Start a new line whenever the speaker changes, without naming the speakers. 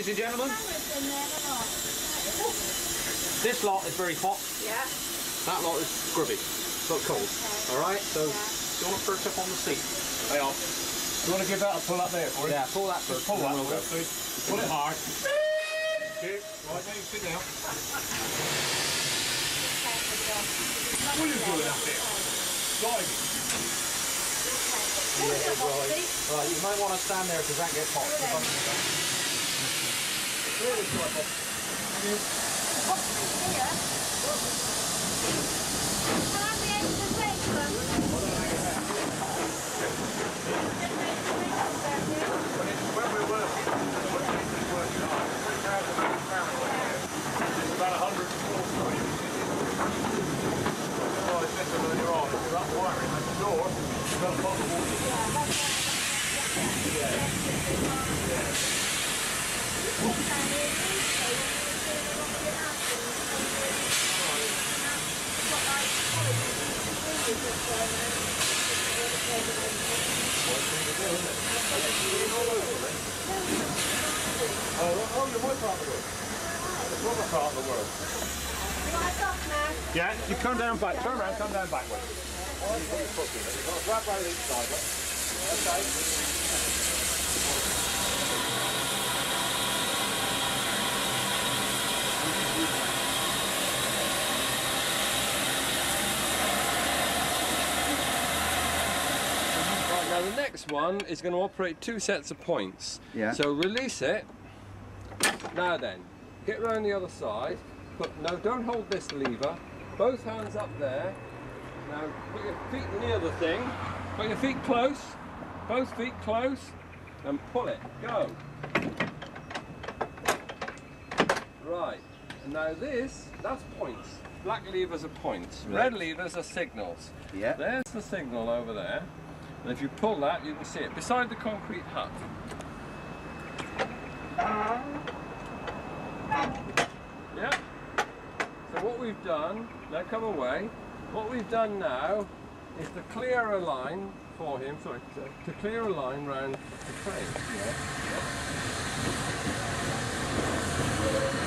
ladies and gentlemen. This lot is very hot.
Yeah.
That lot is grubby. So cold. Okay. Alright, so do you want to perch up on the seat?
They are. You want to give that a pull up there for it?
Yeah, pull that first.
Pull that, we'll go. Pull it hard. Okay, right, now you sit down. Will you pull it up there? Slide it.
Right, you might want to stand there because that gets hot.
When we're working hard, 3,000 pounds it's about 140. Oh, it's better than you're on. If you're up wiring at the door, you've got a pot of water. Oh, you're my part of the world. It's not my part of the world. Yeah, you come down back. Turn around, come down backwards. Wrap around each side. Okay.
Now the next one is going to operate 2 sets of points.
Yeah.
So release it. Now then, get round the other side. No, don't hold this lever. Both hands up there. Now put your feet near the thing. Put your feet close. Both feet close. And pull it. Go. Right. And now that's points. Black levers are points. Red levers are signals.
Yeah.
There's the signal over there. And if you pull that, you can see it beside the concrete hut. Yeah. So what we've done, now come away, what we've done now is to clear a line for him, to clear a line round the train. Yeah. Yeah.